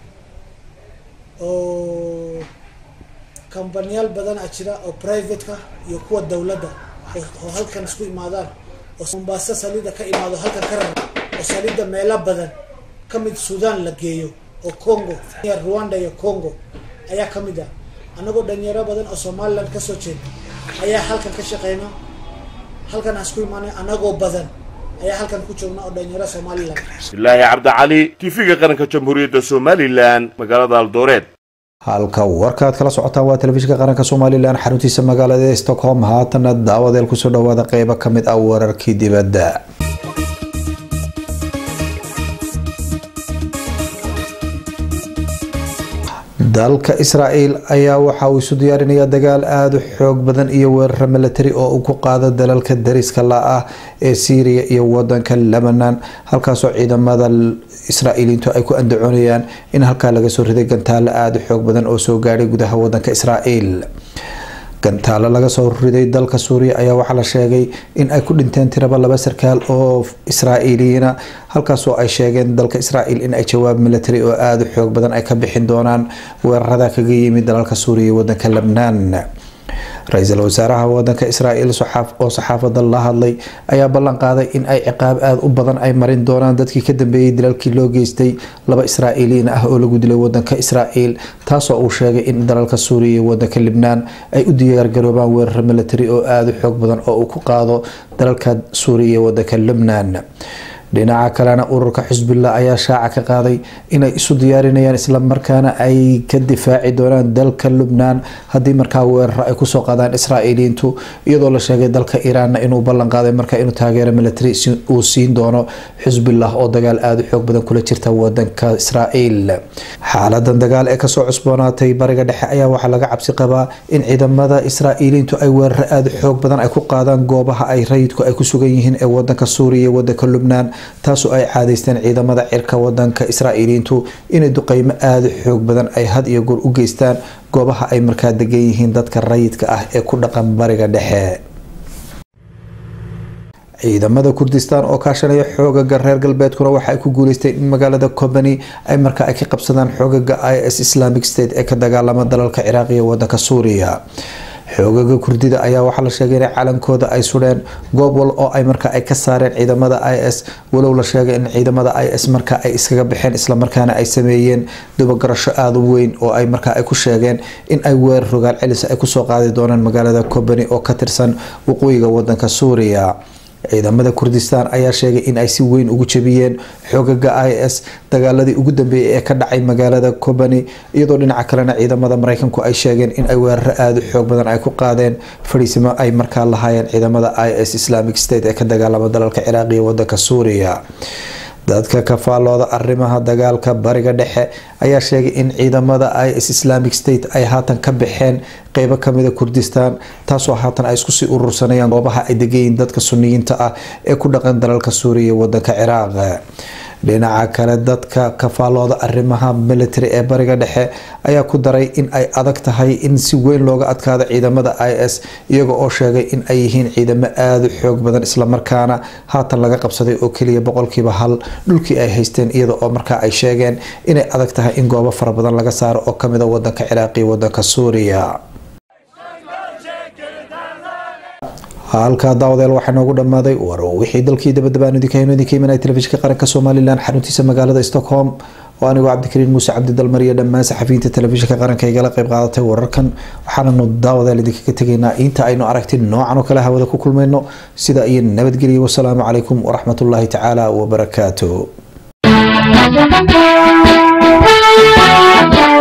oo kambaniyal badan jira oo private ka iyo kuwa dawladda oo halkan isku imaadaan oo Mombasa saliidda ka imaado halkan ka raro oo saliidda meelo badan kamid Sudan la geeyo oo Congo iyo Rwanda iyo Congo ayaa kamid ah anagoo dhalinyaro badan oo Somaliland ka soo jeeda ayaa halkan ka shaqeynaa halkan isku imaanay anagoo badan ayaa halkan ku joogna oo dhalinyaro Somaliland Ilaahi Cabdi Cali TV-ga qaranka jamhuuriyadda Somaliland magaalada Eldoret halka warkaad kala socotaan waa telefishinka qaranka Somaliland xaruntiisa magaalada Stockholm haatana daawadeel ku soo dhawaada qayb ka mid ah wararkii dibadda dalka Israa'iil ayaa waxa uu isu diyaarinayaa dagaal aad u xoog badan iyo weerar military oo uu ku qaado dalalka dariska la ah ee Syria iyo wadanka Lebanon halkaas oo ciidamada Israa'iiliintu ay ku andacoonayaan in halka laga soo riday gantaal aad u xoog badan oo soo gaaray gudaha wadanka Israa'iil gantaalo laga soo riday dalka Suuriya ayaa waxa la sheegay in ay ku dhinteen tiraba 2 sarkaal oo Israa'iiliyiin halkaas oo ay sheegeen dalka Israa'iil in ay jawaab military oo aad u xoog badan ay ka bixin doonaan weerarada kaga yimid dalalka Suuriya iyo wadanka Lebanon ra-iisul wasaaraha wadanka Israa'iil oo saxaafadda la hadlay ayaa ballan qaaday in ay ciqaab aad u badan ay marin doonaan dadkii ka dambeeyay dilalkii loo geystay 2 Israa'iiliin ah oo lagu dilay wadanka Israa'iil taasoo uu sheegay in dalalka Suuriya iyo wadanka Lebanon ay u diyaar garoobaan weerar military oo aad u xoog badan oo uu ku qaado dalalka Suuriya iyo wadanka Lebanon dhinaca kalena ururka Xisbullah ayaa shaaca ka qaaday inay isu diyaarinayaan isla markaana ay ka difaaci doonaan dalka Lebanon hadii markaa weerar ay ku soo qaadaan Israa'iiliintu iyadoo la sheegay dalka Iran inuu ballan qaaday markaa inuu taageero military uu siin doono Xisbullah oo dagaal aad u xoog badan kula jirta wadanka Israa'iil xaaladan dagaal ee ka soo cusboonaatay bariga dhexe ayaa waxa laga cabsi qabaa in ciidamada Israa'iiliintu ay weerar aad u xoog badan ay ku qaadaan goobaha ay rayidku ay ku sugan yihiin ee wadanka Suuriya iyo wadanka Lebanon taasoo ay caadaysteen ciidamada cirka wadanka Israa'iiliintu inay duqeymo aad u xoog badan ay had iyo goor u geystaan goobaha ay markaa degan yihiin dadka rayidka ah ee ku dhaqan bariga dhexe ciidamada Kurdistan oo kaashanaya xoogaga reer galbeedkuna waxa ay ku guuleysteen in magaalada Kobani ay markaa ay ka qabsadaan xoogaga IS Islamic State ee ka dagaalama dalalka Ciraaq iyo wadanka Suuriya xoogaga Kurdida ayaa waxa la sheegay in calankooda ay sudheen goob wal oo ay markaa ay ka saareen ciidamada IS walow la sheegay in ciidamada IS markaa ay iskaga baxeen isla markaana ay sameeyeen dabagarasho aad u weyn oo ay markaa ay ku sheegeen in ay weerar rogaal celis ay ku soo qaadi doonaan magaalada Kobani oo ka tirsan waqooyiga wadanka Suuriya ciidamada Kurdistan ayaa sheegay in ay si weyn ugu jabiyeen xoogaga IS dagaaladii ugu dambeeyay ee ka dhacay magaalada Kobani iyadoo dhinaca kalena ciidamada Mareykanku ay sheegeen in ay weerar aad u xoog badan ay ku qaadeen fariisimo ay markaa lahaayeen ciidamada IS Islamic State ee ka dagaalama dalalka Ciraaq iyo wadanka Suuriya dadka ka faalooda arrimaha dagaalka bariga dhexe ayaa sheegay in ciidamada IS Islamic State ay haatan ka baxeen qaybo kamid ah Kurdistan taasoo haatan ay isku sii urursanayaan goobaha ay degan dadka Sunniyiinta ah ee ku dhaqan dalalka Suuriya iyo wadanka Ciraaq dhinaca kale dadka ka faalooda arrimaha military ee bariga dhexe ayaa ku daray in ay adag tahay in si weyn looga adkaado ciidamada IS iyaga oo sheegay in ay yihiin ciidamo aad u xoog badan isla markaana haatan laga qabsaday oo kaliya 1% dhulkii ay haysteen iyada oo markaa ay sheegeen inay adag tahay in goobo fara badan laga saaro oo kamid ah wadanka Ciraaq iyo wadanka Suuriya halka daawadayaal waxa noogu dhamaaday war wixii dalkii dabadabaan idinka imanay telefishinka qaranka Soomaaliland xaruntiisa magaalada Stockholm oo anigu Cabdikariin Muuse Cabdi Dalmariya dhammaan saxafiyiinta telefishinka qaranka ay la qayb qaadatay wararkan waxaanu daawadayaal idinka tageynaa inta aynu aragtin noocan oo kale hawada ku kulmayno sida iyo nabadgelyo wassalaamu calaykum waraxmatullaahi tacaala wa barakaatuh